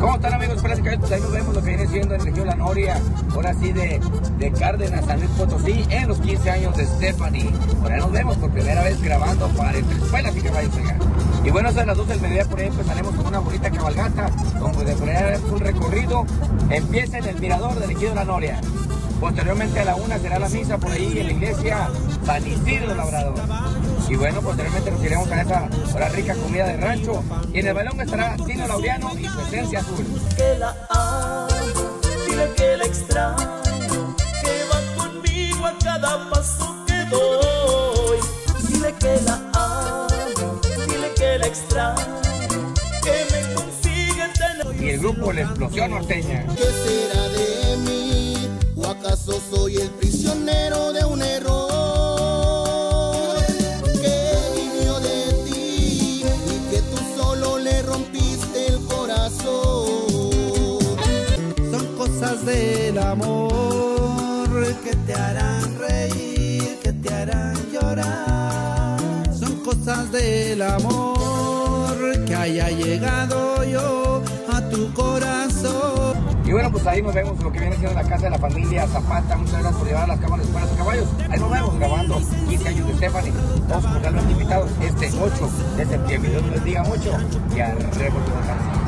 ¿Cómo están, amigos? Pues ahí nos vemos lo que viene siendo en región La Noria, ahora sí de Cárdenas, San Luis Potosí, en los 15 años de Stephanie. Por ahí nos vemos por primera vez grabando para Entre Escuelas y Caballos. Y bueno, a las 12 del mediodía por ahí empezaremos con una bonita cabalgata, donde por ahí un recorrido empieza en el mirador del Ejido La Noria. Posteriormente a la 1 será la misa por ahí en la iglesia San Isidro Labrador. Y bueno, posteriormente nos iremos a esa rica comida de rancho. Y en el balón estará Tino Laureano y su esencia azul. Que la amo, dile que la extraño, que va conmigo a cada paso que doy. Dile que la amo, dile que la extraño, que me consigue tener. Y el grupo La Explosión Norteña. ¿Qué será de mí? ¿O acaso soy el prisionero de un error? Del amor que te harán reír, que te harán llorar. Son cosas del amor que haya llegado yo a tu corazón. Y bueno, pues ahí nos vemos lo que viene siendo la casa de la familia Zapata. Muchas gracias por llevar las cámaras para los caballos. Ahí nos vemos grabando 15 años de Stephanie. Todos cordialmente invitados este 8 de septiembre. Dios les bendiga mucho y arremos de vacaciones.